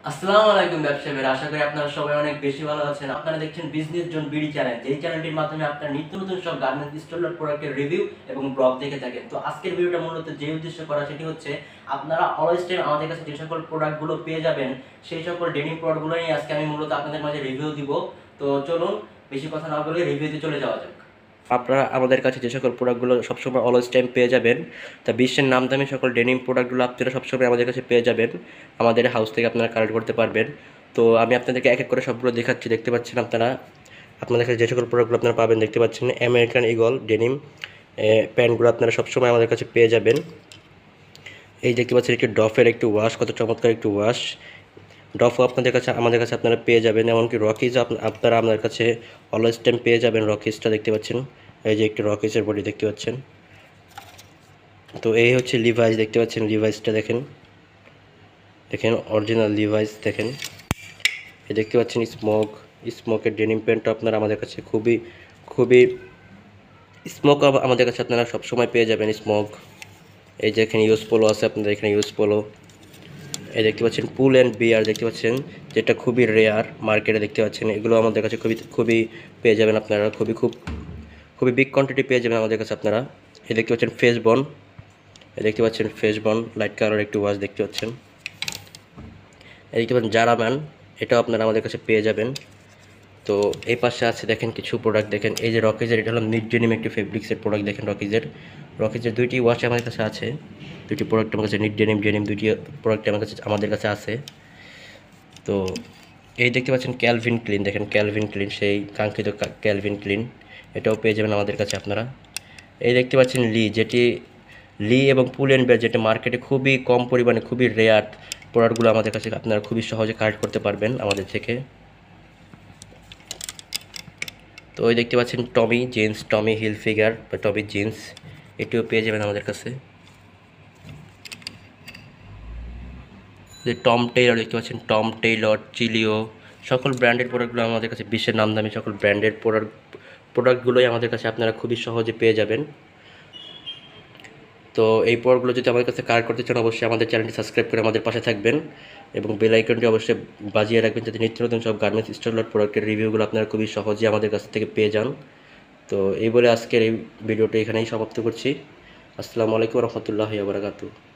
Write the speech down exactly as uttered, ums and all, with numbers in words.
আসসালামু আলাইকুম ব্যবসায়ীরা, আশা করি আপনারা সবাই অনেক বেশি ভালো আছেন। আপনারা দেখছেন বিজনেস জোন বিডি চ্যানেল, যেই চ্যানেলটির মাধ্যমে আপনারা নিত্য নতুন সব গার্মেন্টস স্টলের প্রোডাক্টের রিভিউ এবং ব্লগ দেখে থাকেন। তো আজকের ভিডিওটা মূলত যে উদ্দেশ্য করা সেটি হচ্ছে আপনারা অলওয়েজ টাইম আমাদের কাছে যে সকল প্রোডাক্টগুলো পেয়ে যাবেন সেই সকল ডেনিম প্রোডাক্টগুলো নিয়ে আজকে আমি মূলত আপনাদের মাঝে রিভিউ দিব। তো চলুন বেশি কথা না বলে রিভিউতে চলে যাওয়া যাক। আপনারা আমাদের কাছে যে সকল প্রোডাক্টগুলো সবসময় অলওয়েজ টাইম পেয়ে যাবেন, তা বিশ্বের নাম দামি সকল ডেনিম প্রোডাক্টগুলো আপনারা সবসময় আমাদের কাছে পেয়ে যাবেন। আমাদের হাউস থেকে আপনারা কালেক্ট করতে পারবেন। তো আমি আপনাদেরকে এক এক করে সবগুলো দেখাচ্ছি। দেখতে পাচ্ছেন আপনারা আপনাদের কাছে যে সকল প্রোডাক্টগুলো আপনারা পাবেন, দেখতে পাচ্ছেন আমেরিকান ইগল ডেনিম প্যান্টগুলো আপনারা সবসময় আমাদের কাছে পেয়ে যাবেন। এই দেখতে পাচ্ছেন একটি ডফের একটি ওয়াশ, কত চমৎকার একটি ওয়াশ। ডফও আপনাদের কাছে আমাদের কাছে আপনারা পেয়ে যাবেন। এমনকি রকিজ আপনারা আমাদের কাছে অলওয়েজ টাইম পেয়ে যাবেন। রকিজটা দেখতে পাচ্ছেন, এই যে একটি রকিজের বডি দেখতে পাচ্ছেন। তো এই হচ্ছে লিভাইস, দেখতে পাচ্ছেন লিভাইসটা দেখেন, দেখেন অরিজিনাল লিভাইস দেখেন। এই দেখতে পাচ্ছেন স্মোক, স্মোকের ডেনিম প্যান্টটা আপনারা আমাদের কাছে খুবই খুবই স্মোক আমাদের কাছে আপনারা সবসময় পেয়ে যাবেন স্মোক। এই যে এখানে ইউজ পোলো আছে, আপনাদের এখানে ইউজ পোলো। এই দেখতে পাচ্ছেন পুল অ্যান্ড বিয়ার, দেখতে পাচ্ছেন যেটা খুবই রেয়ার মার্কেটে, দেখতে পাচ্ছেন এগুলো আমাদের কাছে খুবই খুবই পেয়ে যাবেন আপনারা, খুবই খুব খুবই বিগ কোয়ান্টিটি পেয়ে যাবেন আমাদের কাছে আপনারা। এই দেখতে পাচ্ছেন ফেস বন, এই দেখতে পাচ্ছেন ফেস বন লাইট কালার একটু ওয়াশ দেখতে পাচ্ছেন। এই দেখতে পাচ্ছেন জারা ম্যান, এটাও আপনারা আমাদের কাছে পেয়ে যাবেন। তো এই পাশে আছে দেখেন কিছু প্রোডাক্ট, দেখেন এই যে রকিজের, এটা হলো নিট ডেনিম একটি ফেব্রিক্সের প্রোডাক্ট। দেখেন রকিজের রকিজের দুইটি ওয়াশ আমাদের কাছে আছে, দুইটি প্রোডাক্ট আমার কাছে নিট ডেনিম ডেনিম দুইটি প্রোডাক্ট আমার কাছে আমাদের কাছে আছে। তো এই দেখতে পাচ্ছেন ক্যালভিন ক্লিন, দেখেন ক্যালভিন ক্লিন, সেই কাঙ্ক্ষিত ক্যালভিন ক্লিন, এটাও পেয়ে যাবেন আমাদের কাছে আপনারা। এই দেখতে পাচ্ছেন লি, যেটি লি এবং পুল অ্যান্ড বেয়ার, যেটি মার্কেটে খুবই কম পরিমাণে খুবই রেয়ার প্রোডাক্টগুলো আমাদের কাছে আপনারা খুবই সহজে কালেক্ট করতে পারবেন আমাদের থেকে। তো ওই দেখতে পাচ্ছেন Tommy Jeans, Tommy Hilfiger বা টমি জিন্স, এটিও পেয়ে যাবেন আমাদের কাছে। যে টম টেইলর দেখতে পাচ্ছেন, টম টেইলর, চিলিও, সকল ব্র্যান্ডের প্রোডাক্টগুলো আমাদের কাছে, বিশ্বের নামদামি সকল ব্র্যান্ডের প্রোডাক্ট প্রোডাক্টগুলোই আমাদের কাছে আপনারা খুবই সহজে পেয়ে যাবেন। তো এই প্রোডাক্টগুলো যদি আমাদের কাছে কালেক্ট করতে চান, অবশ্যই আমাদের চ্যানেলটি সাবস্ক্রাইব করে আমাদের পাশে থাকবেন এবং বেল আইকনটি অবশ্যই বাজিয়ে রাখবেন, যাতে নিত্য নতুন সব গার্মেন্টস স্টলের প্রোডাক্টের রিভিউগুলো আপনারা খুবই সহজেই আমাদের কাছ থেকে পেয়ে যান। তো এই বলে আজকের এই ভিডিওটি এখানেই সমাপ্ত করছি। আসসালামু আলাইকুম রহমতুল্লাহি ওয়া বারাকাতুহু।